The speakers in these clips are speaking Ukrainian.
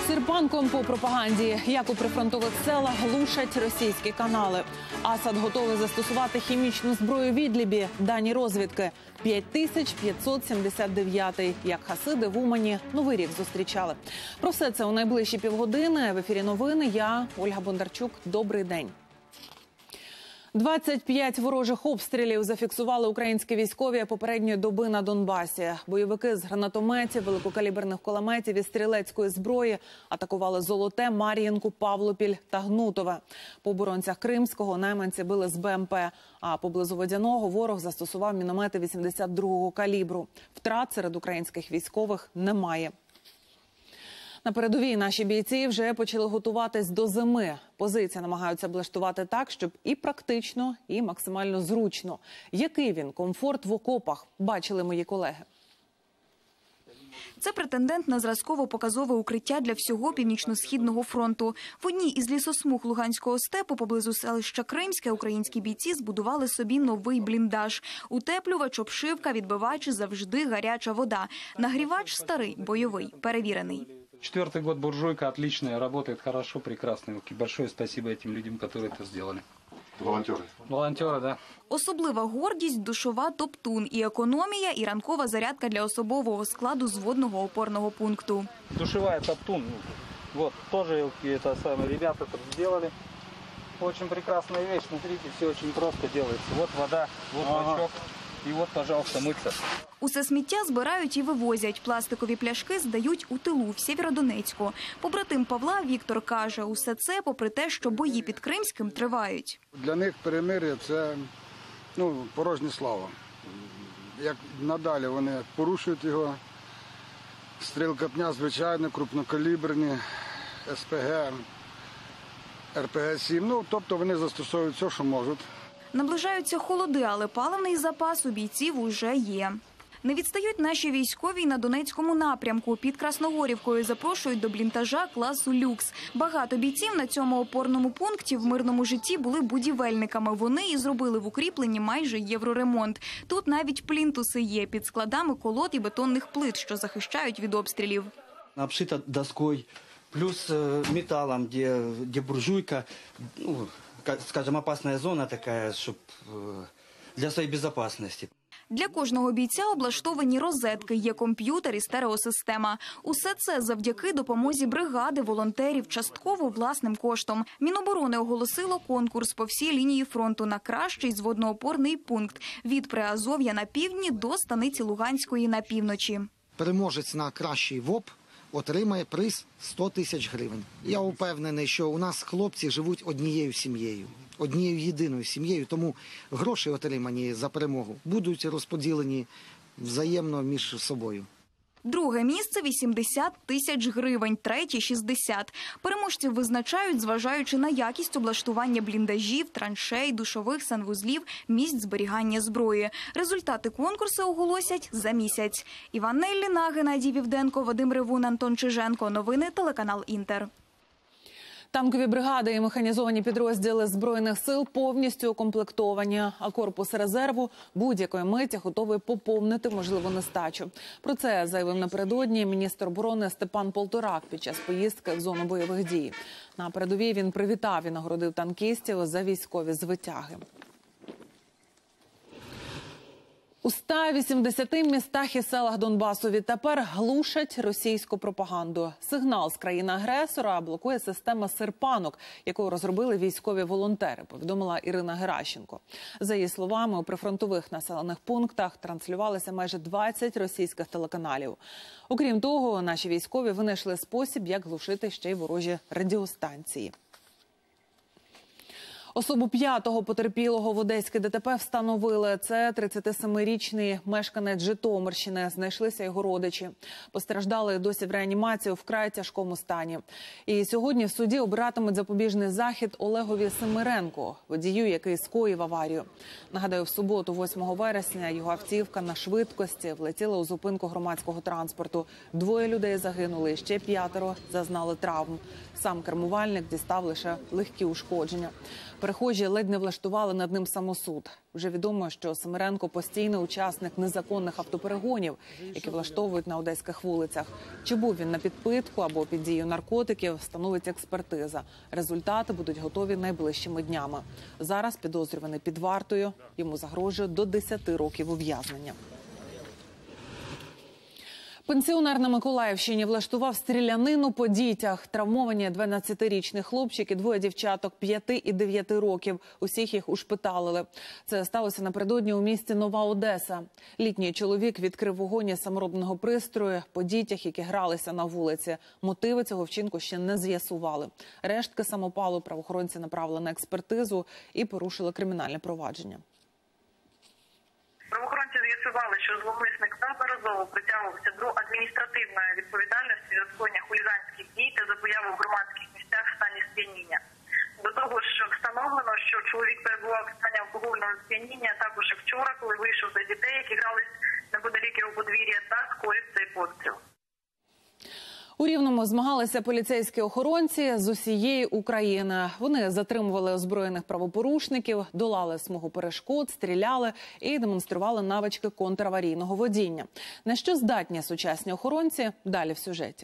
Сирпанком по пропаганді, як у прифронтових селах глушать російські канали. Асад готовий застосувати хімічну зброю в Ідлібі. Дані розвідки. 5579-й. Як хасиди в Умані Новий рік зустрічали. Про все це у найближчі півгодини. В ефірі новини. Я, Ольга Бондарчук. Добрий день. 25 ворожих обстрілів зафіксували українські військові попередньої доби на Донбасі. Бойовики з гранатометів, великокаліберних кулеметів і стрілецької зброї атакували Золоте, Мар'їнку, Павлопіль та Гнутове. По оборонцях Кримського найманці били з БМП, а поблизу Водяного ворог застосував міномети 82-го калібру. Втрат серед українських військових немає. На передовій наші бійці вже почали готуватись до зими. Позиції намагаються облаштувати так, щоб і практично, і максимально зручно. Який він комфорт в окопах, бачили мої колеги. Це претендент на зразково-показове укриття для всього Північно-Східного фронту. В одній із лісосмуг Луганського степу поблизу селища Кримське українські бійці збудували собі новий бліндаж. Утеплювач, обшивка, відбивач, завжди гаряча вода. Нагрівач старий, бойовий, перевірений. 4-й год буржуйка отличная, работает хорошо, прекрасно. Большое спасибо этим людям, которые это сделали. Волонтеры. Волонтеры, да. Особлива гордість – душова «Топтун». І економія, і ранкова зарядка для особового складу зводного опорного пункту. Душевая «Топтун». Вот, тоже это самое, ребята это сделали. Очень прекрасная вещь, смотрите, все очень просто делается. Вот вода, вот бачок. І от, пожалуйста, митися. Усе сміття збирають і вивозять. Пластикові пляшки здають у тилу в Сєвєродонецьку. Побратим Павла Віктор каже, усе це попри те, що бої під Кримським тривають. Для них перемир'я – це порожня слава. Як надалі вони порушують його, стрілкотня, звичайно, крупнокаліберні, СПГ, РПГ-7. Тобто вони застосовують все, що можуть. Наближаються холоди, але паливний запас у бійців уже є. Не відстають наші військові й на Донецькому напрямку. Під Красногорівкою запрошують до бліндажа класу «Люкс». Багато бійців на цьому опорному пункті в мирному житті були будівельниками. Вони і зробили в укріпленні майже євроремонт. Тут навіть плінтуси є під складами колод і бетонних плит, що захищають від обстрілів. Обшита доскою, плюс металом, де буржуйка, скажем, опасная зона такая, щоб для своєї безпечності. Для кожного бійця облаштовані розетки, є комп'ютер і стереосистема. Усе це завдяки допомозі бригади, волонтерів, частково власним коштом. Міноборони оголосило конкурс по всій лінії фронту на кращий зводноопорний пункт. Від Приазов'я на півдні до станиці Луганської на півночі. Переможець на кращий ВОП отримає приз 100 тисяч гривень. Я впевнений, що у нас хлопці живуть однією сім'єю, однією єдиною сім'єю, тому гроші, отримані за перемогу, будуть розподілені взаємно між собою. Друге місце – 80 тисяч гривень, третє – 60. Переможців визначають, зважаючи на якість облаштування бліндажів, траншей, душових санвузлів, місць зберігання зброї. Результати конкурсу оголосять за місяць. Іван Нелліна, Геннадій Вівденко, Вадим Ревун, Антон Чиженко. Новини, телеканал «Інтер». Танкові бригади і механізовані підрозділи Збройних сил повністю укомплектовані, а корпус резерву будь-якої миті готовий поповнити можливу нестачу. Про це заявив напередодні міністр оборони Степан Полторак під час поїздки в зону бойових дій. На передовій він привітав і нагородив танкістів за військові звитяги. У 180 містах і селах Донбасу відтепер глушать російську пропаганду. Сигнал з країни-агресора блокує система «Сирпанок», яку розробили військові волонтери, повідомила Ірина Геращенко. За її словами, у прифронтових населених пунктах транслювалися майже 20 російських телеканалів. Окрім того, наші військові винайшли спосіб, як глушити ще й ворожі радіостанції. Особу 5-го потерпілого в Одеській ДТП встановили. Це 37-річний мешканець Житомирщини. Знайшлися його родичі. Постраждали досі в реанімації у вкрай тяжкому стані. І сьогодні в суді обиратимуть запобіжний захід Олегові Семиренку, водію, який скоїв аварію. Нагадаю, в суботу, 8 вересня, його автівка на швидкості влетіла у зупинку громадського транспорту. 2 людей загинули, ще 5 зазнали травм. Сам кермувальник дістав лише легкі ушкодження. Перехожі ледь не влаштували над ним самосуд. Вже відомо, що Семеренко – постійний учасник незаконних автоперегонів, які влаштовують на одеських вулицях. Чи був він на підпитку або під дією наркотиків, встановить експертиза. Результати будуть готові найближчими днями. Зараз підозрюваний під вартою. Йому загрожує до 10 років ув'язнення. Пенсіонер на Миколаївщині влаштував стрілянину по дітях. Травмовані 12-річний хлопчик і двоє дівчаток 5 і 9 років. Усіх їх ушпиталили. Це сталося напередодні у місті Нова Одеса. Літній чоловік відкрив вогонь із саморобного пристрою по дітях, які гралися на вулиці. Мотиви цього вчинку ще не з'ясували. Рештки самопалу правоохоронці направили на експертизу і порушили кримінальне провадження. Правоохоронці з'ясували, що зловмисник неодноразово притягувався до адміністративної відповідальності за скоєння хуліганських дій та за появу в громадських місцях в стані сп'яніння. До того ж, встановлено, що чоловік перебував в стані алкогольного сп'яніння також і вчора, коли вийшов до дітей, які грались неподалік його подвір'я, та скоїв цей постріл. У Рівному змагалися поліцейські охоронці з усієї України. Вони затримували озброєних правопорушників, долали смугу перешкод, стріляли і демонстрували навички контраварійного водіння. На що здатні сучасні охоронці? Далі в сюжеті.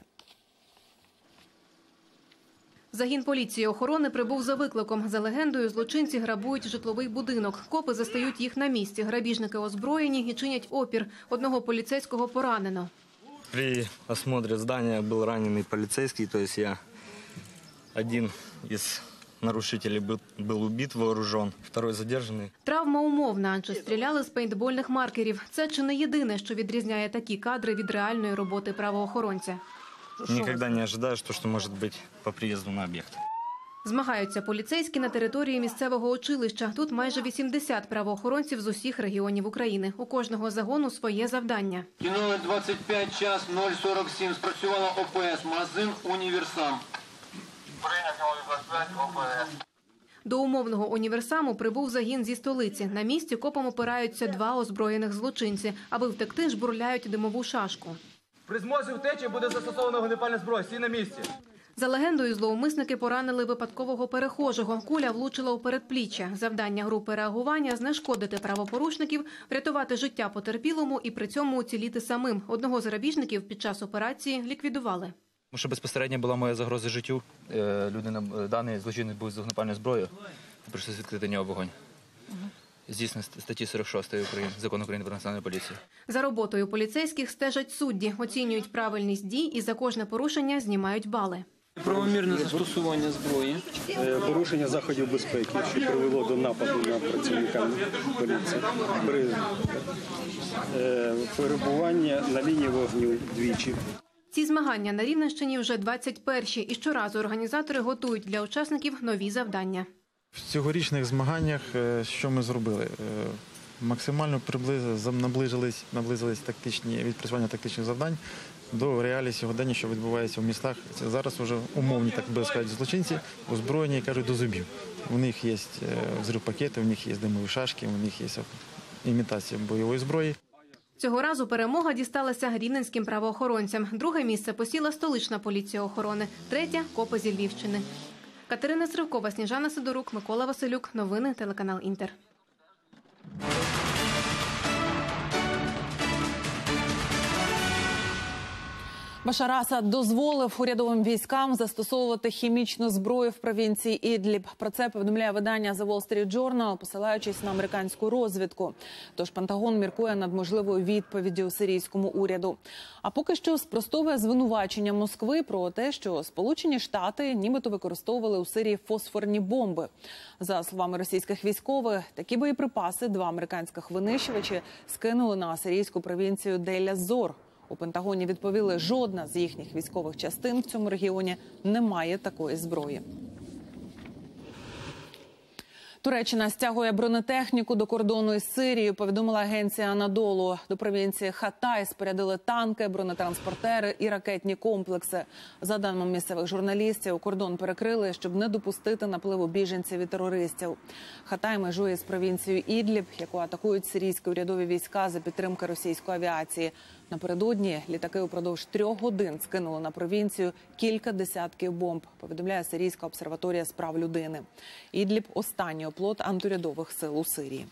Загін поліції охорони прибув за викликом. За легендою, злочинці грабують житловий будинок. Копи застають їх на місці. Грабіжники озброєні і чинять опір. Одного поліцейського поранено. При осмотре здания был раненый полицейский, то есть я один из нарушителей был убит, вооружен, второй задержанный. Травма умовна, адже стріляли з пейнтбольних маркерів. Це чи не єдине, що відрізняє такі кадри від реальної роботи правоохоронця. Никогда не ожидаешь то, что может быть по приезду на объект. Змагаються поліцейські на території місцевого училища. Тут майже 80 правоохоронців з усіх регіонів України. У кожного загону своє завдання. Кіно 25 час 047 спрацювала ОПС, магазин «Універсам». Прийнято 25 ОПС. До умовного універсаму прибув загін зі столиці. На місці копам опираються 2 озброєних злочинці. Аби втекти, жбурляють димову шашку. При змозі втечі буде застосовано вогнепальна зброя. Всі на місці. За легендою, зловмисники поранили випадкового перехожого. Куля влучила у передпліччя. Завдання групи реагування – знешкодити правопорушників, врятувати життя потерпілому і при цьому уціліти самим. Одного з грабіжників під час операції ліквідували. Тому що безпосередньо була моя загроза життю. Даний злочинець був з вогнепальною зброєю. Прийшлося відкрити нього вогонь. Згідно статті 46 Закону України про національну поліцію. За роботою поліцейських стежать судді, оцінюють правильність дій і за кожне порушення знімають бали. Правомірне застосування зброї. Порушення заходів безпеки, що привело до нападу на працівника поліції. Перебування на лінії вогню двічі. Ці змагання на Рівненщині вже 21-ті. І щоразу організатори готують для учасників нові завдання. В цьогорічних змаганнях що ми зробили? Максимально наблизились тактичні відпрацювання тактичних завдань до реалій сьогодення, що відбувається в містах. Це зараз вже умовні, так би сказати, злочинці, озброєні, кажуть, до зубів. У них є взрив-пакети, у них є димові шашки, у них є імітація бойової зброї. Цього разу перемога дісталася рівненським правоохоронцям. Друге місце посіла столична поліція охорони, третє – копи зі Львівщини. Катерина Сривкова, Сніжана Сидорук, Микола Василюк. Новини, телеканал «Інтер». Башар Асад дозволив урядовим військам застосовувати хімічну зброю в провінції Ідліб. Про це повідомляє видання The Wall Street Journal, посилаючись на американську розвідку. Тож Пентагон міркує над можливою відповіддю сирійському уряду. А поки що спростовує звинувачення Москви про те, що Сполучені Штати нібито використовували у Сирії фосфорні бомби. За словами російських військових, такі боєприпаси 2 американських винищувачі скинули на сирійську провінцію Дель-Зор. У Пентагоні відповіли, жодна з їхніх військових частин в цьому регіоні не має такої зброї. Туреччина стягує бронетехніку до кордону із Сирією, повідомила агенція «Анадолу». До провінції Хатай спорядили танки, бронетранспортери і ракетні комплекси. За даними місцевих журналістів, кордон перекрили, щоб не допустити напливу біженців і терористів. Хатай межує з провінцією Ідліб, яку атакують сирійські урядові війська за підтримки російської авіації. Напередодні літаки упродовж 3 годин скинули на провінцію кілька десятків бомб, повідомляє Сирійська обсерваторія з прав людини. Ідліб – останній оплот антиурядових сил у Сирії.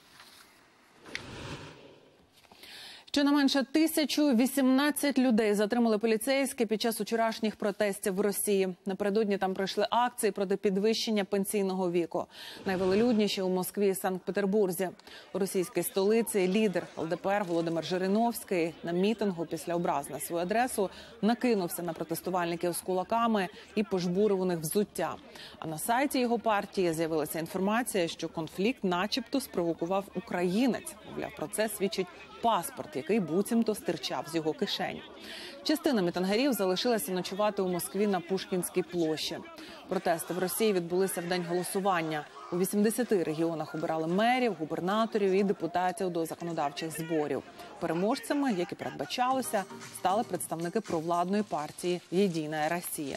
Щонайменше 1018 людей затримали поліцейські під час вчорашніх протестів в Росії. Напередодні там пройшли акції проти підвищення пенсійного віку. Найвелелюдніші у Москві і Санкт-Петербурзі. У російській столиці лідер ЛДПР Володимир Жириновський на мітингу після образ на свою адресу накинувся на протестувальників з кулаками і пожбурив у них взуття. А на сайті його партії з'явилася інформація, що конфлікт начебто спровокував українець. Мовляв, про це свідчить паспорт, який буцімто стирчав з його кишень. Частина мітингарів залишилася ночувати у Москві на Пушкінській площі. Протести в Росії відбулися в день голосування. У 80 регіонах обирали мерів, губернаторів і депутатів до законодавчих зборів. Переможцями, як і передбачалося, стали представники провладної партії «Єдина Росія».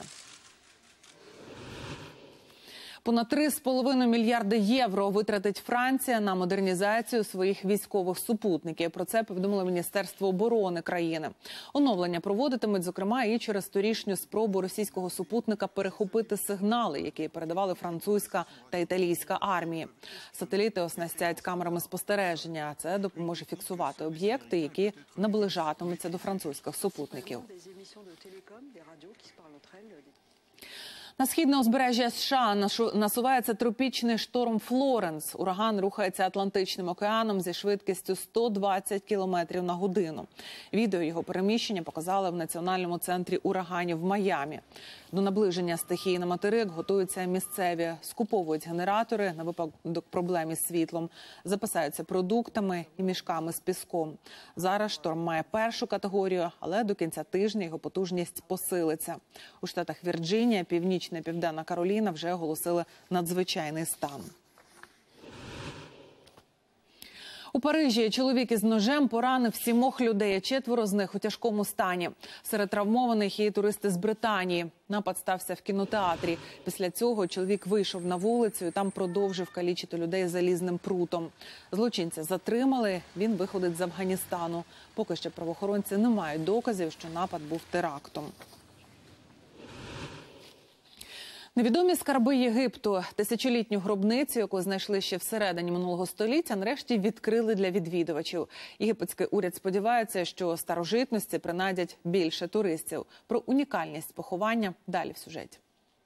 Понад 3,5 мільярди євро витратить Франція на модернізацію своїх військових супутників. Про це повідомило Міністерство оборони країни. Оновлення проводитимуть, зокрема, і через торішню спробу російського супутника перехопити сигнали, які передавали французька та італійська армії. Сателіти оснастять камерами спостереження. Це допоможе фіксувати об'єкти, які наближатимуться до французьких супутників. На східне узбережжя США насувається тропічний шторм Флоренс. Ураган рухається Атлантичним океаном зі швидкістю 120 км на годину. Відео його переміщення показали в Національному центрі ураганів в Майамі. До наближення стихії на материк готуються місцеві, скуповують генератори на випадок проблем із світлом, запасаються продуктами і мішками з піском. Зараз шторм має 1-шу категорію, але до кінця тижня його потужність посилиться. У штатах Вірджинія, Північна і Південна Кароліна вже оголосили надзвичайний стан. У Парижі чоловік із ножем поранив 7 людей, 4 з них у тяжкому стані. Серед травмованих є туристи з Британії. Напад стався в кінотеатрі. Після цього чоловік вийшов на вулицю і там продовжив калічити людей залізним прутом. Злочинця затримали, він виходить з Афганістану. Поки що правоохоронці не мають доказів, що напад був терактом. Невідомі скарби Єгипту, тисячолітню гробницю, яку знайшли ще всередині минулого століття, нарешті відкрили для відвідувачів. Єгипетський уряд сподівається, що старожитності принадять більше туристів. Про унікальність поховання далі в сюжеті.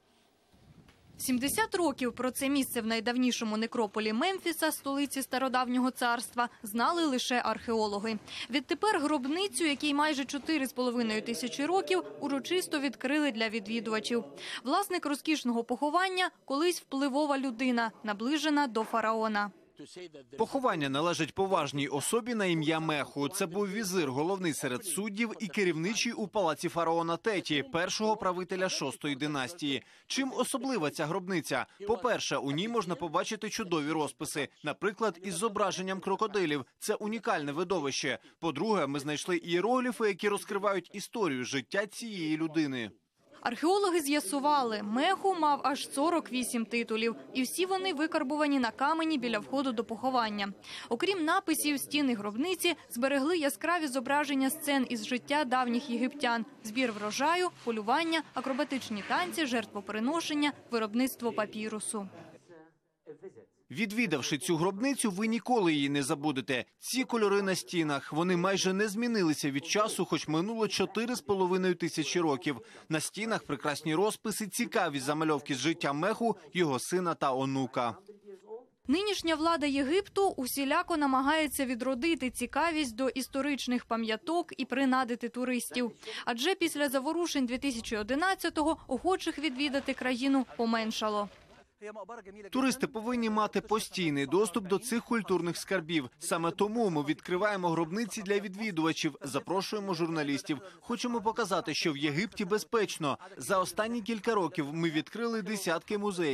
70 років про це місце в найдавнішому некрополі Мемфіса, столиці стародавнього царства, знали лише археологи. Відтепер гробницю, якій майже 4,5 тисячі років, урочисто відкрили для відвідувачів. Власник розкішного поховання – колись впливова людина, наближена до фараона. Поховання належить поважній особі на ім'я Меху. Це був візир, головний серед суддів і керівничий у палаці фараона Теті, першого правителя 6-ї династії. Чим особлива ця гробниця? По-перше, у ній можна побачити чудові розписи, наприклад, із зображенням крокодилів. Це унікальне видовище. По-друге, ми знайшли ієрогліфи, які розкривають історію життя цієї людини. Археологи з'ясували, Меху мав аж 48 титулів, і всі вони викарбувані на камені біля входу до поховання. Окрім написів, стіни гробниці зберегли яскраві зображення сцен із життя давніх єгиптян, збір врожаю, полювання, акробатичні танці, жертвоприношення, виробництво папірусу. Відвідавши цю гробницю, ви ніколи її не забудете. Ці кольори на стінах, вони майже не змінилися від часу, хоч минуло 4,5 тисячі років. На стінах прекрасні розписи, цікаві замальовки з життя Меху, його сина та онука. Нинішня влада Єгипту усіляко намагається відродити цікавість до історичних пам'яток і принадити туристів. Адже після заворушень 2011-го охочих відвідати країну поменшало. Туристи повинні мати постійний доступ до цих культурних скарбів. Саме тому ми відкриваємо гробниці для відвідувачів, запрошуємо журналістів. Хочемо показати, що в Єгипті безпечно. За останні кілька років ми відкрили десятки музеїв.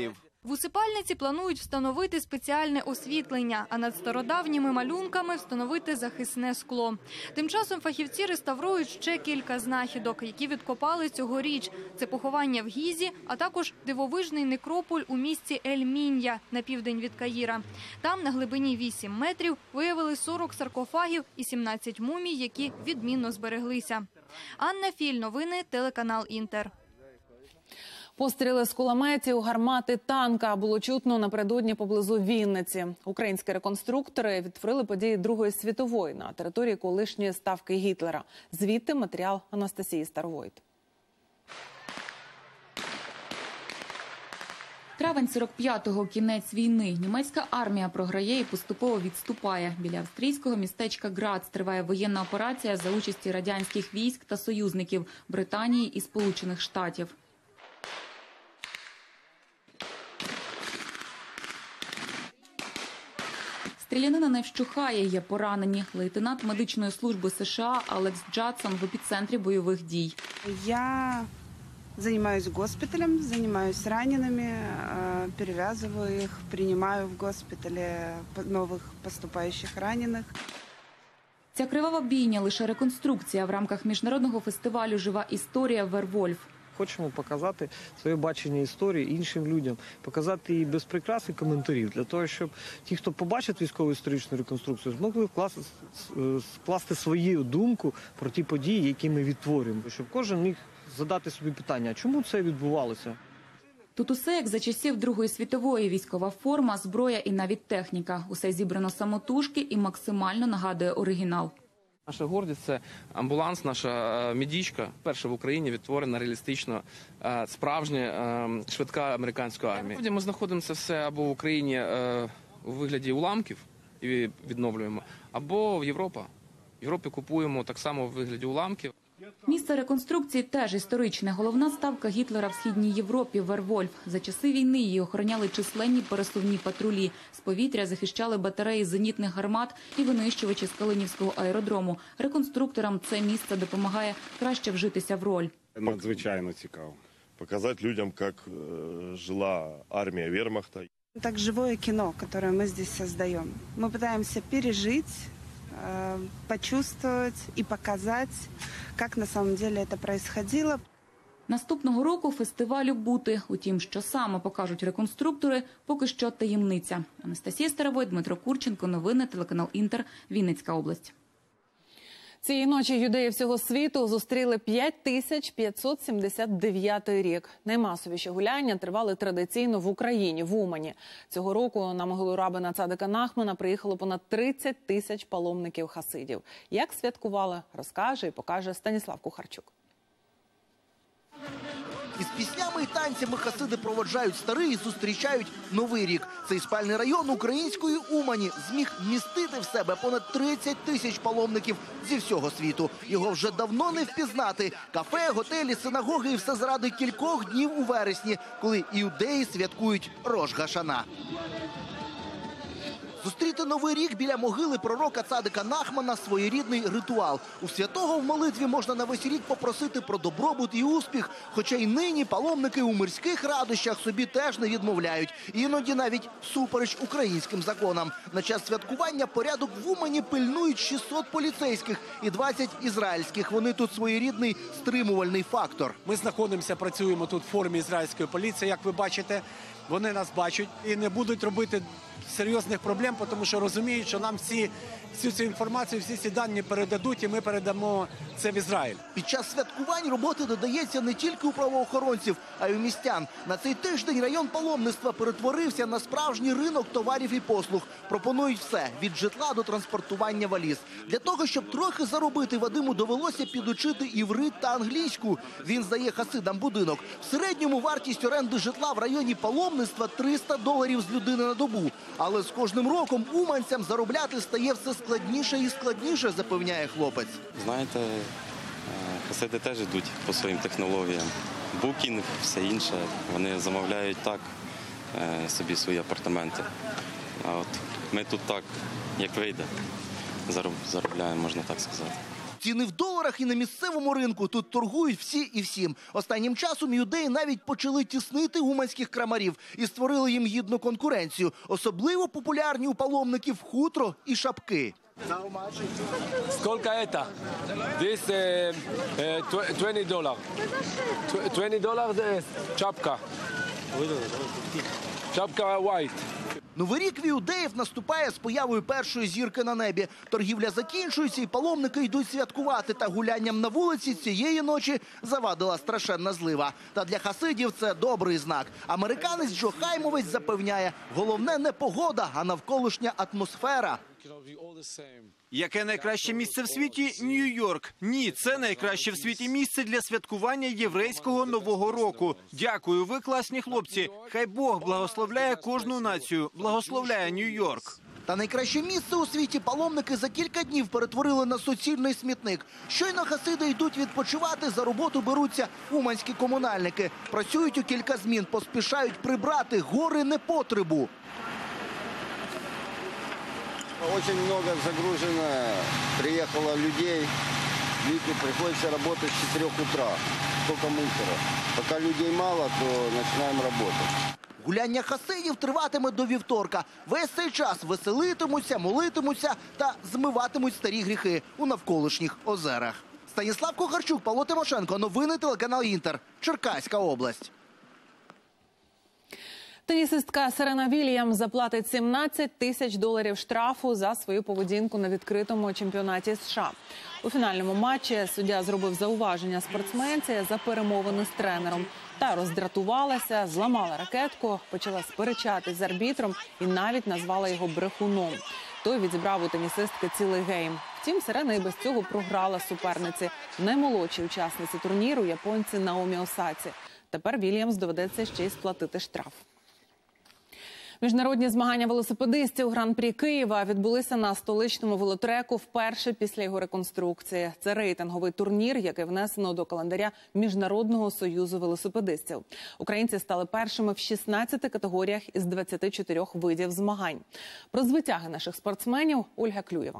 В усипальниці планують встановити спеціальне освітлення, а над стародавніми малюнками встановити захисне скло. Тим часом фахівці реставрують ще кілька знахідок, які відкопали цьогоріч. Це поховання в Гізі, а також дивовижний некрополь у місті Ель-Мін'я на південь від Каїра. Там на глибині 8 метрів виявили 40 саркофагів і 17 мумій, які відмінно збереглися. Анна Філь, новини, телеканал «Інтер». Постріли з кулеметів, гармати, танка було чутно напередодні поблизу Вінниці. Українські реконструктори відтворили події Другої світової на території колишньої ставки Гітлера. Звідти матеріал Анастасії Старовойт. Травень 45-го – кінець війни. Німецька армія програє і поступово відступає. Біля австрійського містечка Грац триває воєнна операція за участі радянських військ та союзників Британії і Сполучених Штатів. Стрілянина не вщухає, є поранені. Лейтенант медичної служби США Алекс Джадсон в епіцентрі бойових дій. Я занимаюсь госпиталем, занимаюсь ранеными, перевязываю их, принимаю в госпитале новых поступающих раненых. Ця кривава бійня – лише реконструкція в рамках міжнародного фестивалю «Жива історія. Вервольф». Хочемо показати своє бачення історії іншим людям, показати її без прикрас і коментарів, для того, щоб ті, хто побачить військово-історичну реконструкцію, змогли скласти свою думку про ті події, які ми відтворюємо, щоб кожен міг задати собі питання, а чому це відбувалося? Тут усе, як за часів Другої світової: військова форма, зброя і навіть техніка. Усе зібрано самотужки і максимально нагадує оригінал. Наша гордість – це амбуланс, наша медичка. Перша в Україні відтворена реалістично справжня швидка американська армія. Ми знаходимося все або в Україні у вигляді уламків і відновлюємо, або в Європі. В Європі купуємо так само в вигляді уламків. Місце реконструкції теж історичне. Головна ставка Гітлера в Східній Європі – Вервольф. За часи війни її охороняли численні пересувні патрулі. З повітря захищали батареї зенітних гармат і винищувачі з Калинівського аеродрому. Реконструкторам це місце допомагає краще вжитися в роль. Надзвичайно цікаво. Показати людям, як жила армія вермахта. Так живое кино, которое мы здесь создаем. Мы пытаемся пережить, почувствовать и показать, как на самом деле это происходило. Наступного року фестивалю бути. Утім, що саме покажуть реконструктори, поки що таємниця. Анастасія Старовойт, Дмитро Курченко. Новини, телеканал «Інтер», Вінницька область. Цієї ночі юдеї всього світу зустріли 5579 рік. Наймасовіші гуляння тривали традиційно в Україні, в Умані. Цього року на могилу рабина Цадика Нахмана приїхало понад 30 тисяч паломників-хасидів. Як святкували, розкаже і покаже Станіслав Кухарчук. Із піснями і танцями хасиди проводжають старий і зустрічають новий рік. Цей спальний район української Умані зміг вмістити в себе понад 30 тисяч паломників зі всього світу. Його вже давно не впізнати. Кафе, готелі, синагоги і все заради кількох днів у вересні, коли іудеї святкують Рош Гашана. Зустріти Новий рік біля могили пророка Цадика Нахмана – своєрідний ритуал. У святого в молитві можна на весь рік попросити про добробут і успіх. Хоча й нині паломники у мирських радощах собі теж не відмовляють. Іноді навіть всупереч українським законам. На час святкування порядок в Умані пильнують 600 поліцейських і 20 ізраїльських. Вони тут своєрідний стримувальний фактор. Ми знаходимося, працюємо тут в формі ізраїльської поліції, як ви бачите. Вони нас бачать і не будуть робити серйозних проблем, тому що розуміють, що нам всю цю інформацію, всі ці дані передадуть, і ми передамо це в Ізраїль. Під час святкувань роботи додається не тільки у правоохоронців, а й у містян. На цей тиждень район паломництва перетворився на справжній ринок товарів і послуг. Пропонують все – від житла до транспортування валіз. Для того, щоб трохи заробити, Вадиму довелося підучити іврит та англійську. Він здає хасидам будинок. В середньому вартість оренди житла в районі паломництва $300 з людини на добу. Але з кожним роком уманцям заробляти стає все складніше і складніше, запевняє хлопець. Знаєте, хасиди теж йдуть по своїм технологіям. Букінг, все інше. Вони замовляють так собі свої апартаменти. А от ми тут так, як вийде, заробляємо, можна так сказати. В Ціни в доларах і на місцевому ринку тут торгують всі і всім. Останнім часом юдеї навіть почали тіснити уманських крамарів і створили їм гідну конкуренцію. Особливо популярні у паломників хутро і шапки. Сколько это? This $20. $20 this чапка. Чапка white. Новий рік в іудеїв наступає з появою першої зірки на небі. Торгівля закінчується і паломники йдуть святкувати. Та гулянням на вулиці цієї ночі завадила страшенна злива. Та для хасидів це добрий знак. Американець Джо Хаймовець запевняє, головне не погода, а навколишня атмосфера. Яке найкраще місце в світі? Нью-Йорк. Ні, це найкраще в світі місце для святкування єврейського Нового року. Дякую, ви класні хлопці. Хай Бог благословляє кожну націю. Благословляє Нью-Йорк. Та найкраще місце у світі паломники за кілька днів перетворили на суцільний смітник. Щойно хасиди йдуть відпочивати, за роботу беруться уманські комунальники. Працюють у кілька змін, поспішають прибрати гори непотребу. Очень много загружено, приехало людей, приходится работать с 4 утра, столько мусора. Пока людей мало, то начинаем работать. Гуляння хасидів триватиме до вівторка. Весь цей час веселитимуться, молитимуться та змиватимуть старі гріхи у навколишніх озерах. Станіслав Кухарчук, Павло Тимошенко. Новини телеканал «Інтер». Черкаська область. Тенісистка Серена Вільямс заплатить $17 тисяч штрафу за свою поведінку на відкритому чемпіонаті США. У фінальному матчі суддя зробив зауваження спортсменці за перемовини з тренером. Та роздратувалася, зламала ракетку, почала сперечатись з арбітром і навіть назвала його брехуном. Той відібрав у тенісистки цілий гейм. Втім, Серена і без цього програла суперниці. Наймолодшій учасниці турніру японці Наомі Осаці. Тепер Вільямс доведеться ще й сплатити штраф. Міжнародні змагання велосипедистів Гран-прі Києва відбулися на столичному велотреку вперше після його реконструкції. Це рейтинговий турнір, який внесено до календаря Міжнародного союзу велосипедистів. Українці стали першими в 16 категоріях із 24 видів змагань. Про звитяги наших спортсменів Ольга Клюєва.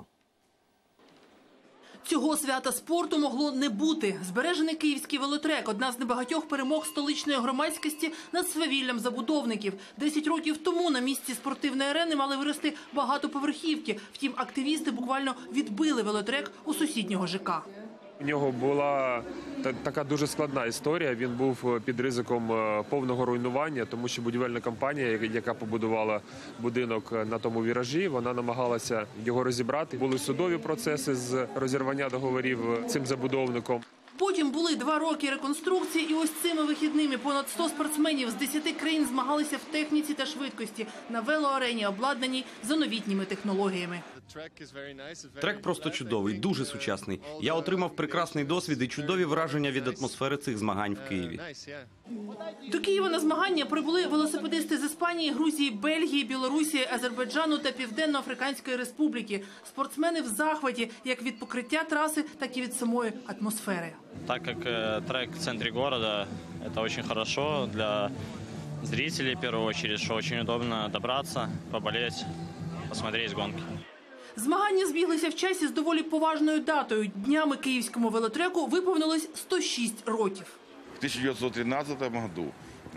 Цього свята спорту могло не бути. Збережений київський велотрек – одна з небагатьох перемог столичної громадськості над свавіллям забудовників. 10 років тому на місці спортивної арени мали вирости багатоповерхівки. Втім, активісти буквально відбили велотрек у сусіднього ЖК. У нього була така дуже складна історія. Він був під ризиком повного руйнування, тому що будівельна компанія, яка побудувала будинок на тому віражі, вона намагалася його розібрати. Були судові процеси з розірвання договорів цим забудовником. Потім були 2 роки реконструкції, і ось цими вихідними понад 100 спортсменів з 10 країн змагалися в техніці та швидкості на велоарені, обладнаній за новітніми технологіями. Трек просто чудовий, дуже сучасний. Я отримав прекрасний досвід і чудові враження від атмосфери цих змагань в Києві. До Києва на змагання прибули велосипедисти з Іспанії, Грузії, Бельгії, Білорусі, Азербайджану та Південно-Африканської Республіки. Спортсмени в захваті як від покриття траси, так і від самої атмосфери. Так как трек в центре города, это очень хорошо для зрителей, в первую очередь, что очень удобно добраться, поболеть, посмотреть гонки. Змагання збіглися в часі з доволі поважною датою. Днями київському велотреку виповнилось 106 років. В 1913 году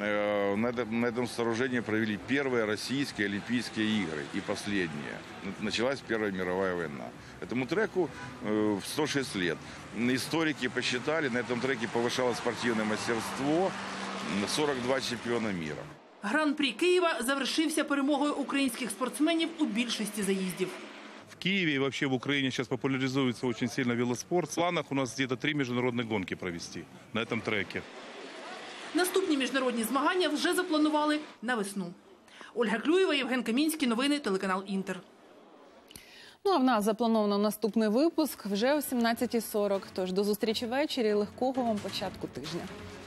на этом сооружении провели первые российские Олимпийские игры и последние. Началась Первая мировая война. Этому треку 106 лет. Историки посчитали, на этом треке повышалось спортивное мастерство 42 чемпиона мира. Гран-прі Києва завершився перемогою українських спортсменів у більшості заїздів. В Киеве и вообще в Украине сейчас популяризуется очень сильно велоспорт. В планах у нас где-то 3 международные гонки провести на этом треке. Наступні міжнародні змагання вже запланували на весну. Ольга Клюєва, Євген Камінський. Новини телеканал «Інтер». Ну а в нас заплановано наступний випуск вже о 17:40. Тож до зустрічі ввечері і легкого вам початку тижня.